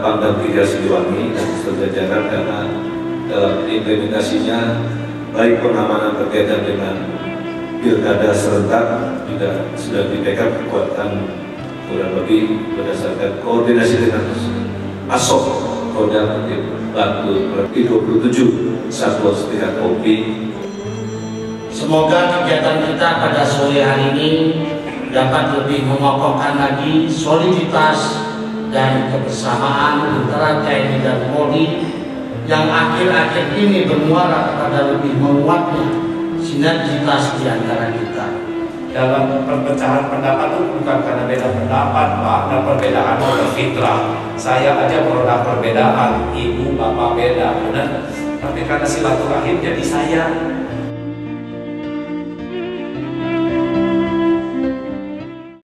Pangdam 3 Siliwangi dan seluruh jajaran, karena dalam implementasinya baik pengamanan berkaitan dengan pilkada serentak juga sudah di-backup kekuatan kurang lebih berdasarkan koordinasi dengan ASOK Kodam Bantu 27 Satuan Setingkat Kopi. Semoga kegiatan kita pada sore hari ini dapat lebih mengokohkan lagi soliditas dan kebersamaan antara TNI dan Polri yang akhir-akhir ini bermuara kepada lebih menguatnya sinergitas di antara kita. Dalam perpecahan pendapat itu bukan karena beda pendapat, Pak, dan perbedaan berfitrah. Saya aja produk perbedaan, ibu bapak beda, benar. Tapi karena silaturahim jadi saya